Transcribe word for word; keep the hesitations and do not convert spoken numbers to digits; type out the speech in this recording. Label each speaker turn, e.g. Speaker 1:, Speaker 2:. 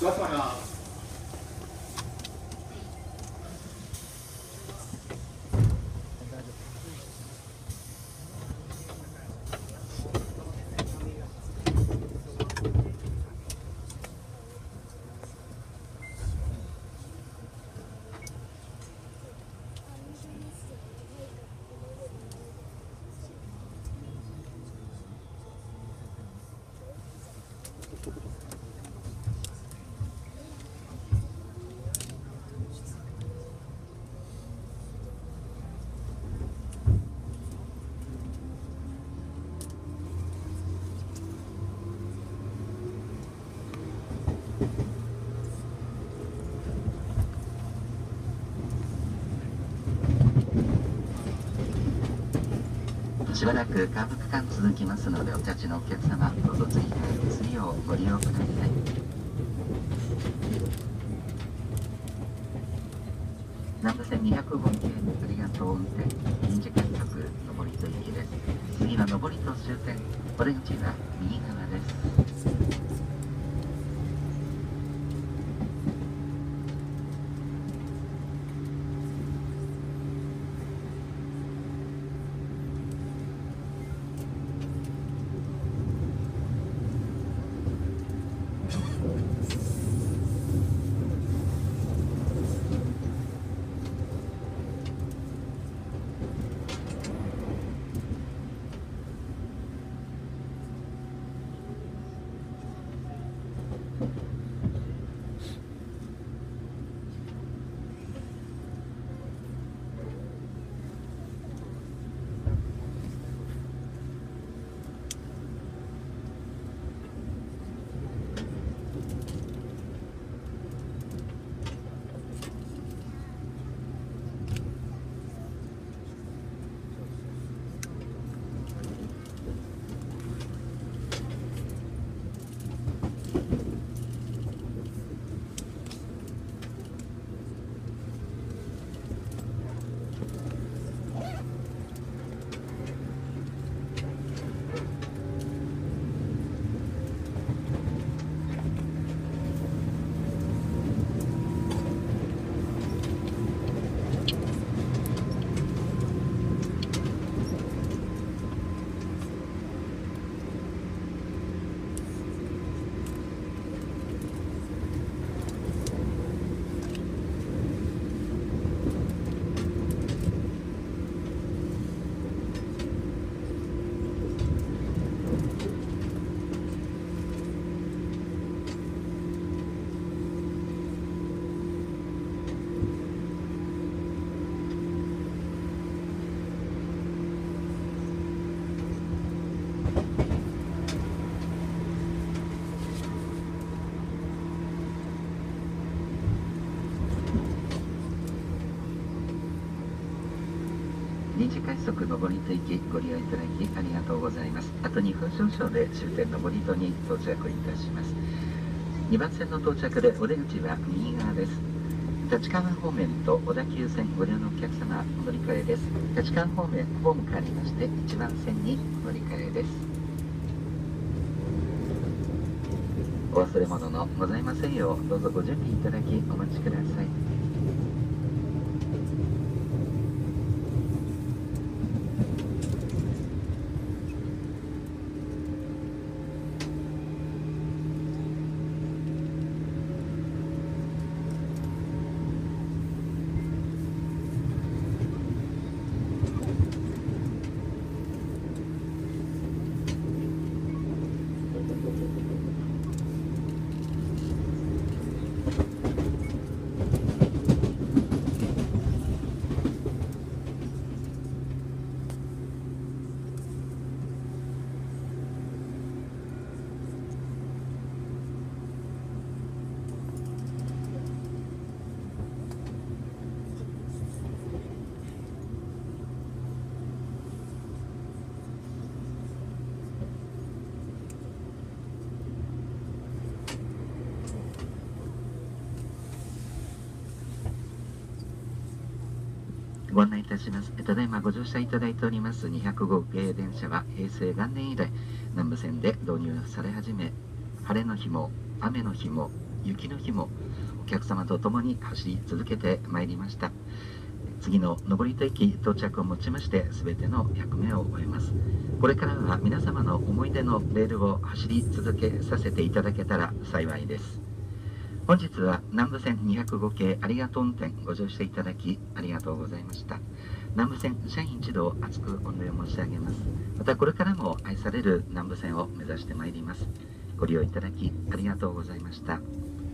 Speaker 1: バスまでは
Speaker 2: しばらくカーブ区間続きますので、お立ちのお客様、どうぞ追加手すりをご利用ください。南武線にひゃくご系、ありがとう運転、臨時快速、上りと行きです。次は上りと終点、お出口は右側です。臨時快速上りと行きご利用いただきありがとうございます。あとにふん少々で終点上り戸に到着いたします。にばん線の到着でお出口は右側です。立川方面と小田急線ご利用のお客様お乗り換えです。立川方面ホーム変わりましていちばん線にお乗り換えです。お忘れ物のございませんようどうぞご準備いただきお待ちください。ご案内いたします。ただいまご乗車いただいておりますにひゃくご系電車は平成元年以来南武線で導入され始め、晴れの日も雨の日も雪の日もお客様と共に走り続けてまいりました。次の登戸駅到着をもちまして全ての役目を終えます。これからは皆様の思い出のレールを走り続けさせていただけたら幸いです。本日は南武線にひゃくご系ありがとう運転ご乗車いただきありがとうございました。南武線社員一同厚く御礼申し上げます。またこれからも愛される南武線を目指してまいります。ご利用いただきありがとうございました。